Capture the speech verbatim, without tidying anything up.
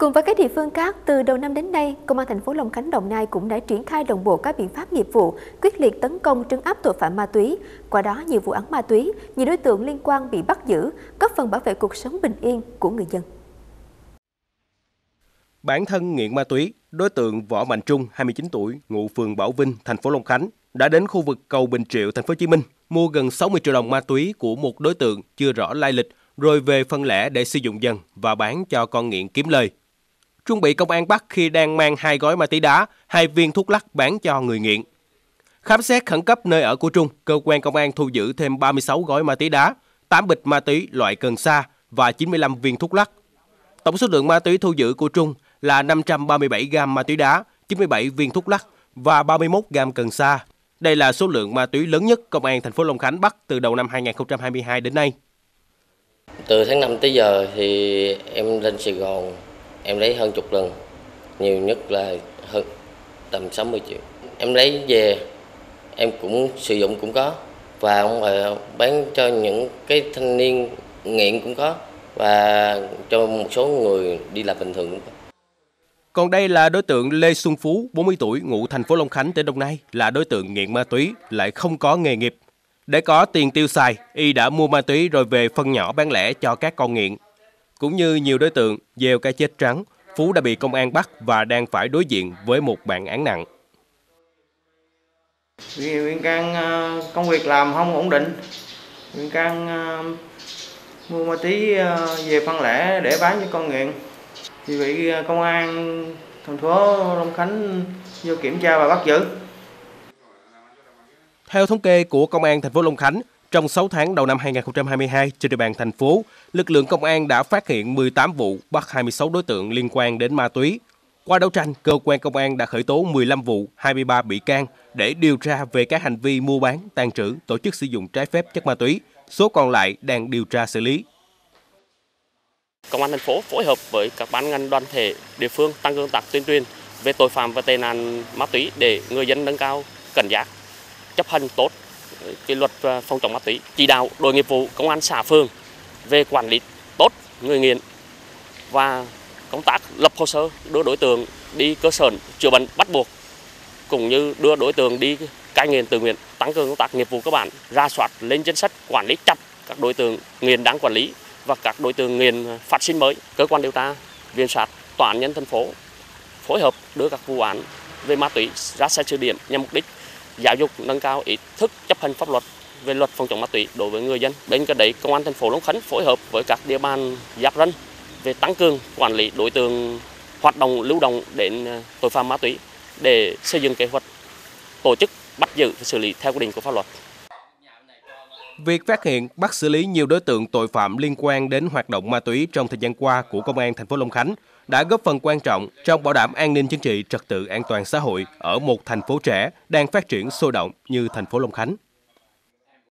Cùng với các địa phương khác, từ đầu năm đến nay, Công an thành phố Long Khánh, Đồng Nai cũng đã triển khai đồng bộ các biện pháp nghiệp vụ, quyết liệt tấn công trấn áp tội phạm ma túy. Qua đó, nhiều vụ án ma túy, nhiều đối tượng liên quan bị bắt giữ, góp phần bảo vệ cuộc sống bình yên của người dân. Bản thân nghiện ma túy, đối tượng Võ Mạnh Trung, hai mươi chín tuổi, ngụ phường Bảo Vinh, thành phố Long Khánh, đã đến khu vực cầu Bình Triệu, thành phố Hồ Chí Minh, mua gần sáu mươi triệu đồng ma túy của một đối tượng chưa rõ lai lịch, rồi về phân lẻ để sử dụng dần và bán cho con nghiện kiếm lời. Trung bị công an bắt khi đang mang hai gói ma túy đá, hai viên thuốc lắc bán cho người nghiện. Khám xét khẩn cấp nơi ở của Trung, cơ quan công an thu giữ thêm ba mươi sáu gói ma túy đá, tám bịch ma túy loại cần sa và chín mươi lăm viên thuốc lắc. Tổng số lượng ma túy thu giữ của Trung là năm trăm ba mươi bảy gam ma túy đá, chín mươi bảy viên thuốc lắc và ba mươi mốt gam cần sa. Đây là số lượng ma túy lớn nhất công an thành phố Long Khánh bắt từ đầu năm hai nghìn không trăm hai mươi hai đến nay. Từ tháng năm tới giờ thì em lên Sài Gòn, em lấy hơn chục lần, nhiều nhất là hơn tầm sáu mươi triệu. Em lấy về, em cũng sử dụng cũng có, và không phải bán cho những cái thanh niên nghiện cũng có, và cho một số người đi làm bình thường cũng có. Còn đây là đối tượng Lê Xuân Phú, bốn mươi tuổi, ngụ thành phố Long Khánh, tỉnh Đồng Nai, là đối tượng nghiện ma túy, lại không có nghề nghiệp. Để có tiền tiêu xài, y đã mua ma túy rồi về phân nhỏ bán lẻ cho các con nghiện. Cũng như nhiều đối tượng gieo cái chết trắng, Phú đã bị công an bắt và đang phải đối diện với một bản án nặng. Vì Nguyên Can công việc làm không ổn định, Nguyên Can mua ma túy về phân lẻ để bán cho con nghiện, thì bị công an thành phố Long Khánh vô kiểm tra và bắt giữ. Theo thống kê của Công an thành phố Long Khánh, trong sáu tháng đầu năm hai nghìn không trăm hai mươi hai, trên địa bàn thành phố, lực lượng công an đã phát hiện mười tám vụ, bắt hai mươi sáu đối tượng liên quan đến ma túy. Qua đấu tranh, cơ quan công an đã khởi tố mười lăm vụ, hai mươi ba bị can để điều tra về các hành vi mua bán, tàng trữ, tổ chức sử dụng trái phép chất ma túy. Số còn lại đang điều tra xử lý. Công an thành phố phối hợp với các ban ngành đoàn thể địa phương tăng cường công tác tuyên truyền về tội phạm và tệ nạn ma túy để người dân nâng cao cảnh giác, chấp hành tốt cái luật phòng chống ma túy, chỉ đạo đội nghiệp vụ công an xã phường về quản lý tốt người nghiện và công tác lập hồ sơ đưa đối tượng đi cơ sở chữa bệnh bắt buộc, cũng như đưa đối tượng đi cai nghiện tự nguyện, tăng cường công tác nghiệp vụ cơ bản, rà soát lên danh sách quản lý chặt các đối tượng nghiện đáng quản lý và các đối tượng nghiện phát sinh mới. Cơ quan điều tra, viện sát, tòa án nhân thành phố phối hợp đưa các vụ án về ma túy ra xét xử điểm nhằm mục đích giáo dục nâng cao ý thức chấp hành pháp luật về luật phòng chống ma túy đối với người dân. Bên cạnh đấy, Công an thành phố Long Khánh phối hợp với các địa bàn giáp ranh về tăng cường quản lý đối tượng hoạt động lưu động đến tội phạm ma túy để xây dựng kế hoạch tổ chức bắt giữ và xử lý theo quy định của pháp luật. Việc phát hiện, bắt xử lý nhiều đối tượng tội phạm liên quan đến hoạt động ma túy trong thời gian qua của Công an thành phố Long Khánh đã góp phần quan trọng trong bảo đảm an ninh chính trị, trật tự an toàn xã hội ở một thành phố trẻ đang phát triển sôi động như thành phố Long Khánh.